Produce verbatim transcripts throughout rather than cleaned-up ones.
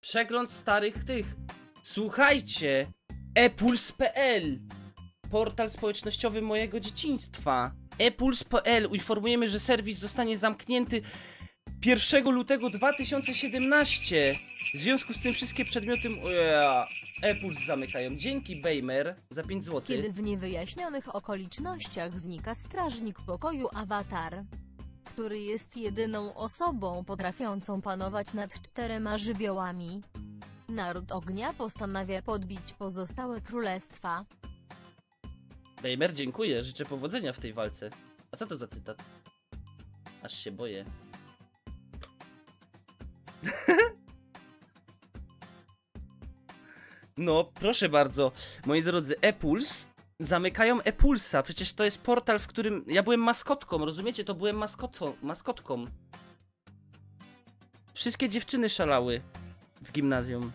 Przegląd starych tych. Słuchajcie, epuls kropka pe el. Portal społecznościowy mojego dzieciństwa. epuls kropka pe el. Informujemy, że serwis zostanie zamknięty pierwszego lutego dwa tysiące siedemnastego. W związku z tym wszystkie przedmioty ePuls zamykają. Dzięki Bejmer za pięć złotych. Kiedy w niewyjaśnionych okolicznościach znika strażnik pokoju Awatar, który jest jedyną osobą potrafiącą panować nad czterema żywiołami, Naród Ognia postanawia podbić pozostałe królestwa. Bejmer, dziękuję. Życzę powodzenia w tej walce. A co to za cytat? Aż się boję. No, proszę bardzo, moi drodzy, ePuls zamykają ePulsa. Przecież to jest portal, w którym ja byłem maskotką, rozumiecie? To byłem maskotką, maskotką. Wszystkie dziewczyny szalały w gimnazjum.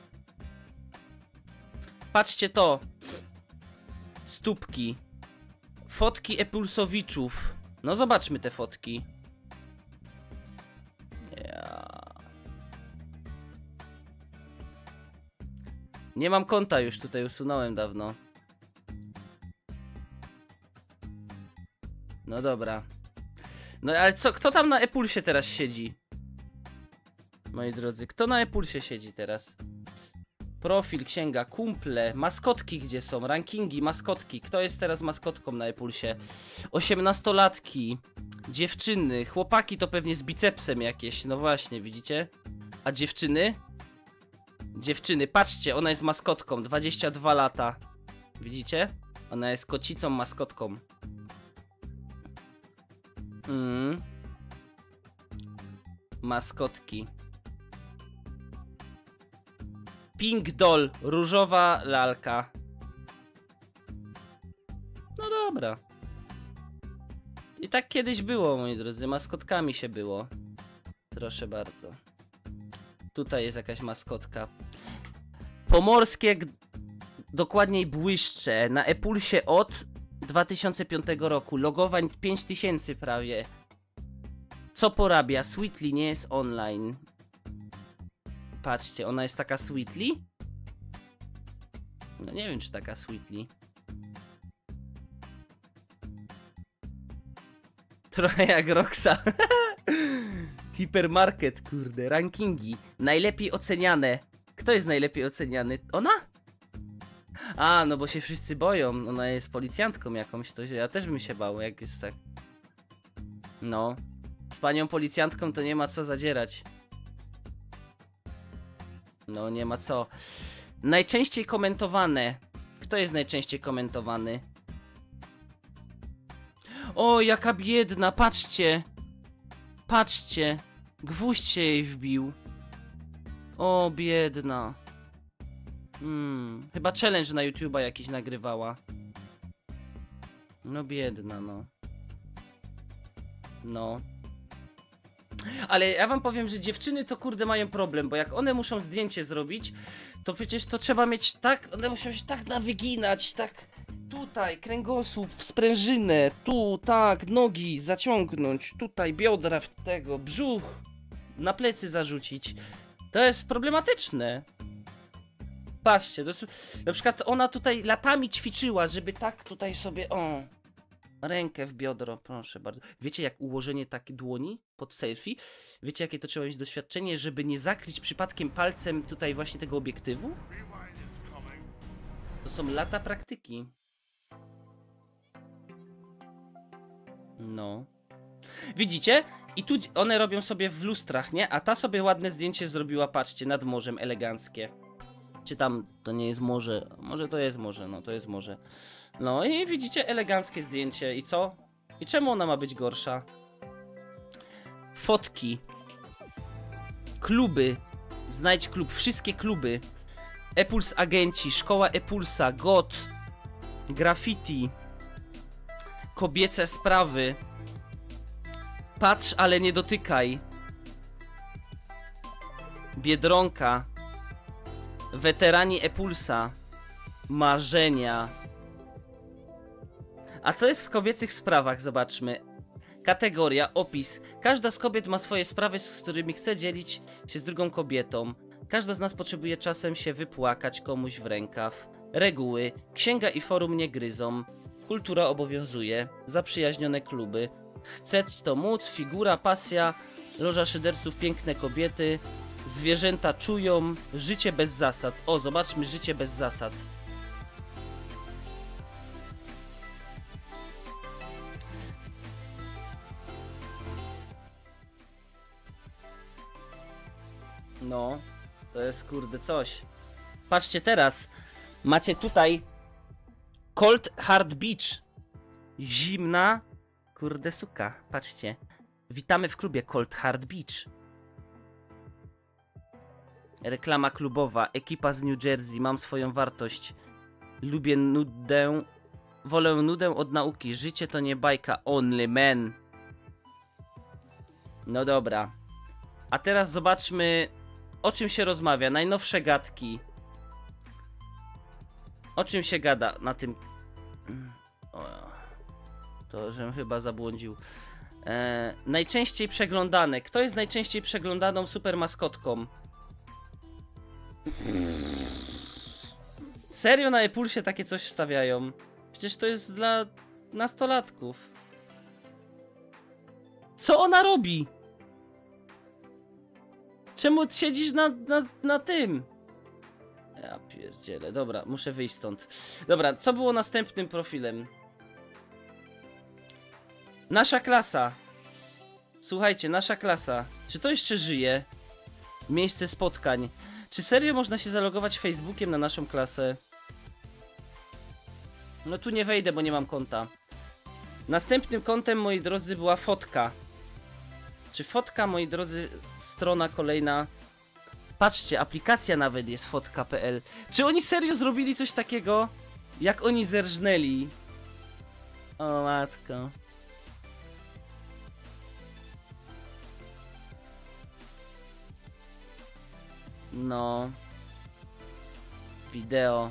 Patrzcie to. Stópki. Fotki ePulsowiczów. No zobaczmy te fotki. Ja. Nie mam konta już, tutaj usunąłem dawno. No dobra. No ale co, kto tam na ePulsie teraz siedzi? Moi drodzy, kto na ePulsie siedzi teraz? Profil, księga, kumple, maskotki gdzie są? Rankingi, maskotki. Kto jest teraz maskotką na ePulsie? Osiemnastolatki, dziewczyny, chłopaki to pewnie z bicepsem jakieś. No właśnie, widzicie? A dziewczyny? Dziewczyny, patrzcie, ona jest maskotką, dwadzieścia dwa lata. Widzicie? Ona jest kocicą maskotką. Mm. Maskotki. Pink Doll, różowa lalka. No dobra. I tak kiedyś było, moi drodzy, maskotkami się było. Proszę bardzo. Tutaj jest jakaś maskotka. Pomorskie, dokładniej błyszcze, na ePulsie od dwa tysiące piątego roku. Logowań pięć tysięcy prawie. Co porabia? Sweetly nie jest online. Patrzcie, ona jest taka Sweetly? No nie wiem, czy taka Sweetly. Trochę jak Roxa. Hipermarket, kurde, rankingi. Najlepiej oceniane. Kto jest najlepiej oceniany? Ona? A, no bo się wszyscy boją. Ona jest policjantką jakąś, to ja też bym się bał, jak jest tak. No. Z panią policjantką to nie ma co zadzierać. No, nie ma co. Najczęściej komentowane. Kto jest najczęściej komentowany? O, jaka biedna, patrzcie. Patrzcie. Gwóźdź się jej wbił. O, biedna. Hmm, chyba challenge na YouTube'a jakiś nagrywała. No biedna, no. No. Ale ja wam powiem, że dziewczyny to kurde mają problem, bo jak one muszą zdjęcie zrobić, to przecież to trzeba mieć tak, one muszą się tak nawyginać, tak tutaj, kręgosłup, sprężynę, tu, tak, nogi zaciągnąć, tutaj biodra w tego, brzuch na plecy zarzucić. To jest problematyczne. Patrzcie, to jest, na przykład ona tutaj latami ćwiczyła, żeby tak tutaj sobie, o, rękę w biodro, proszę bardzo. Wiecie jak ułożenie takiej dłoni pod selfie? Wiecie jakie to trzeba mieć doświadczenie, żeby nie zakryć przypadkiem palcem tutaj właśnie tego obiektywu? To są lata praktyki. No. Widzicie? I tu one robią sobie w lustrach, nie? A ta sobie ładne zdjęcie zrobiła, patrzcie, nad morzem, eleganckie. Czy tam to nie jest morze? Może to jest morze, no to jest morze. No i widzicie, eleganckie zdjęcie. I co? I czemu ona ma być gorsza? Fotki. Kluby. Znajdź klub. Wszystkie kluby. ePuls Agenci. Szkoła ePulsa. G O T. Graffiti. Kobiece sprawy. Patrz, ale nie dotykaj. Biedronka. Weterani ePulsa. Marzenia. A co jest w kobiecych sprawach? Zobaczmy. Kategoria, opis. Każda z kobiet ma swoje sprawy, z którymi chce dzielić się z drugą kobietą. Każda z nas potrzebuje czasem się wypłakać komuś w rękaw. Reguły, księga i forum nie gryzą. Kultura obowiązuje, zaprzyjaźnione kluby. Chceć to móc, figura, pasja, loża szyderców, piękne kobiety. Zwierzęta czują, życie bez zasad. O, zobaczmy, życie bez zasad. No, to jest kurde coś. Patrzcie teraz. Macie tutaj Cold Hard Beach. Zimna kurde suka. Patrzcie. Witamy w klubie Cold Hard Beach. Reklama klubowa. Ekipa z New Jersey. Mam swoją wartość. Lubię nudę. Wolę nudę od nauki. Życie to nie bajka. Only man. No dobra. A teraz zobaczmy, o czym się rozmawia. Najnowsze gadki. O czym się gada na tym... O, to żem chyba zabłądził. E, najczęściej przeglądane. Kto jest najczęściej przeglądaną super maskotką? Serio na ePulsie takie coś wstawiają? Przecież to jest dla nastolatków. Co ona robi? Czemu siedzisz na, na, na tym? Ja pierdzielę. Dobra, muszę wyjść stąd. Dobra, co było następnym profilem? Nasza klasa. Słuchajcie, nasza klasa. Czy to jeszcze żyje? Miejsce spotkań. Czy serio można się zalogować Facebookiem na naszą klasę? No tu nie wejdę, bo nie mam konta. Następnym kontem, moi drodzy, była fotka. Czy fotka, moi drodzy, strona kolejna. Patrzcie, aplikacja nawet jest fotka kropka p l. Czy oni serio zrobili coś takiego? Jak oni zerżnęli? O matko. No. Wideo.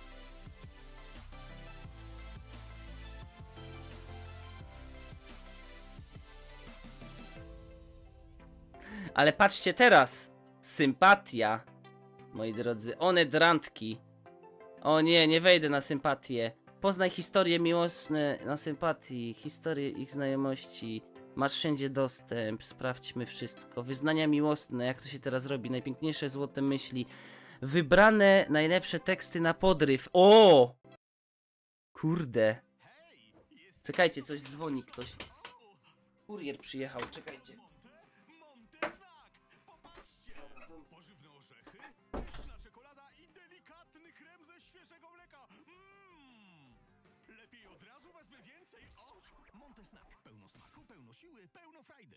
Ale patrzcie teraz. Sympatia. Moi drodzy, one drantki. O nie, nie wejdę na sympatię. Poznaj historie miłosne na sympatii. Historię ich znajomości. Masz wszędzie dostęp. Sprawdźmy wszystko. Wyznania miłosne. Jak to się teraz robi? Najpiękniejsze złote myśli. Wybrane najlepsze teksty na podryw. O! Kurde. Czekajcie, coś dzwoni ktoś. Kurier przyjechał, czekajcie. Pożywne orzechy, pyszna czekolada i delikatny krem ze świeżego mleka. Mmm. Lepiej od razu wezmę więcej. O, Montesnack. Pełno smaku, pełno siły, pełno frajdy.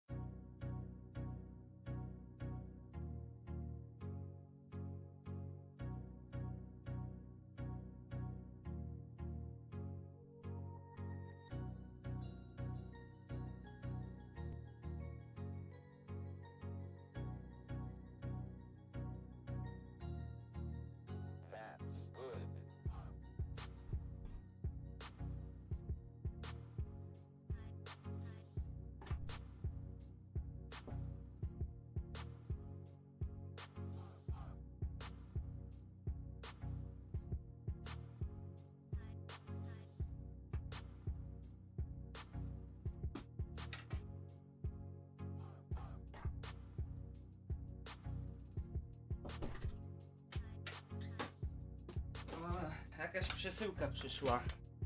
Jakaś przesyłka przyszła.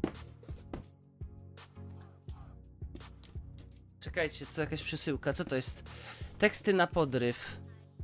Czekajcie, co jakaś przesyłka? Co to jest? Teksty na podryw.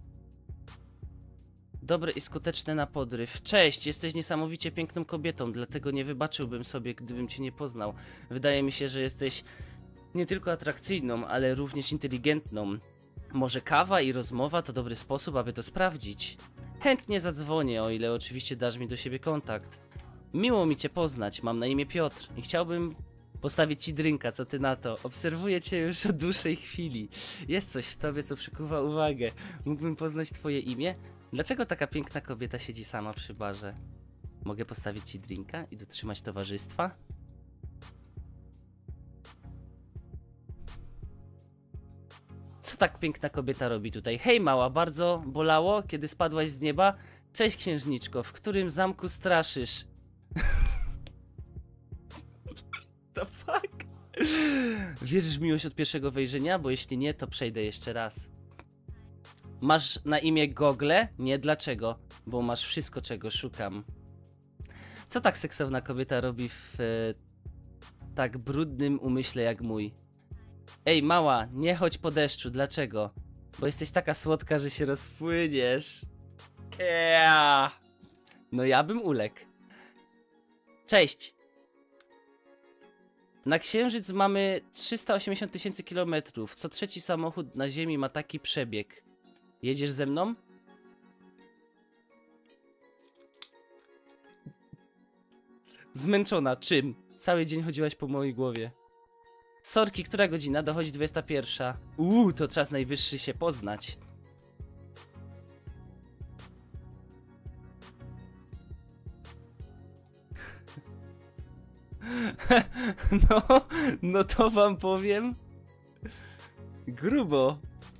Dobre i skuteczne na podryw. Cześć, jesteś niesamowicie piękną kobietą, dlatego nie wybaczyłbym sobie, gdybym cię nie poznał. Wydaje mi się, że jesteś nie tylko atrakcyjną, ale również inteligentną. Może kawa i rozmowa to dobry sposób, aby to sprawdzić. Chętnie zadzwonię, o ile oczywiście dasz mi do siebie kontakt. Miło mi cię poznać, mam na imię Piotr i chciałbym postawić ci drinka, co ty na to? Obserwuję cię już od dłuższej chwili. Jest coś w tobie, co przykuwa uwagę. Mógłbym poznać twoje imię? Dlaczego taka piękna kobieta siedzi sama przy barze? Mogę postawić ci drinka i dotrzymać towarzystwa? Co Co tak piękna kobieta robi tutaj? Hej mała, bardzo bolało, kiedy spadłaś z nieba? Cześć księżniczko, w którym zamku straszysz? The fuck? Wierzysz w miłość od pierwszego wejrzenia? Bo jeśli nie, to przejdę jeszcze raz. Masz na imię Gogle? Nie, dlaczego? Bo masz wszystko, czego szukam. Co tak seksowna kobieta robi w e, tak brudnym umyśle jak mój? Ej, mała, nie chodź po deszczu, dlaczego? Bo jesteś taka słodka, że się rozpłyniesz. Yeah. No ja bym uległ. Cześć. Na Księżyc mamy trzysta osiemdziesiąt tysięcy kilometrów. Co trzeci samochód na Ziemi ma taki przebieg. Jedziesz ze mną? Zmęczona. Czym? Cały dzień chodziłaś po mojej głowie. Sorki, która godzina? Dochodzi dwudziesta pierwsza. Uuu, to czas najwyższy się poznać. No, no to wam powiem. Grubo.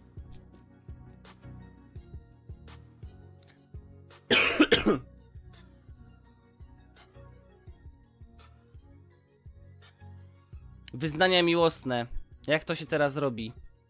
Wyznania miłosne. Jak to się teraz robi?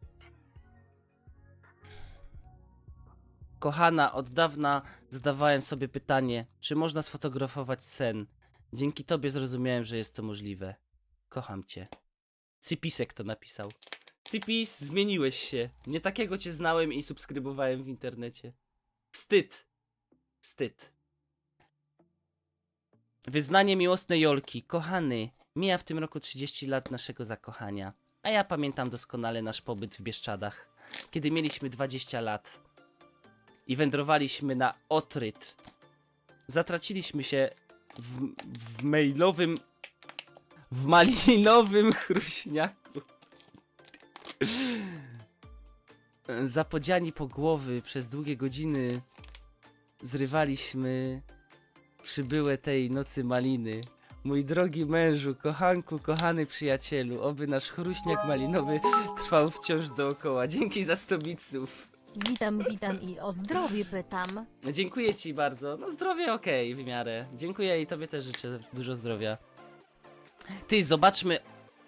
Kochana, od dawna zadawałem sobie pytanie, czy można sfotografować sen. Dzięki tobie zrozumiałem, że jest to możliwe. Kocham cię. Cypisek to napisał. Cypis, zmieniłeś się. Nie takiego cię znałem i subskrybowałem w internecie. Wstyd. Wstyd. Wyznanie miłosne Jolki. Kochany, mija w tym roku trzydzieści lat naszego zakochania. A ja pamiętam doskonale nasz pobyt w Bieszczadach, kiedy mieliśmy dwadzieścia lat. I wędrowaliśmy na Otryt. Zatraciliśmy się w, w mailowym... W malinowym chruśniaku. Zapodziani po głowy przez długie godziny zrywaliśmy przybyłe tej nocy maliny. Mój drogi mężu, kochanku, kochany przyjacielu, oby nasz chruśniak malinowy trwał wciąż dookoła. Dzięki za sto bitsów. Witam, witam i o zdrowie pytam. No, dziękuję ci bardzo. No zdrowie okej, okay, w miarę. Dziękuję i tobie też życzę dużo zdrowia. Ty, zobaczmy...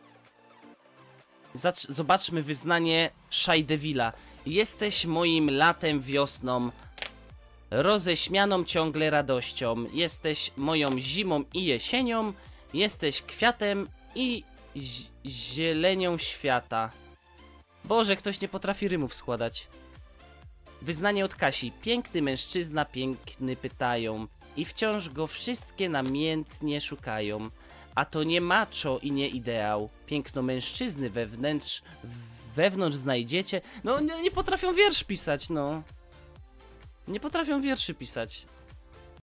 Zacz... Zobaczmy wyznanie Shajdewilla. Jesteś moim latem, wiosną, roześmianą ciągle radością. Jesteś moją zimą i jesienią. Jesteś kwiatem i zielenią świata. Boże, ktoś nie potrafi rymów składać. Wyznanie od Kasi. Piękny mężczyzna, piękny pytają. I wciąż go wszystkie namiętnie szukają. A to nie macho i nie ideał. Piękno mężczyzny wewnętrz, wewnątrz znajdziecie. No nie, nie potrafią wiersz pisać, no. Nie potrafią wierszy pisać.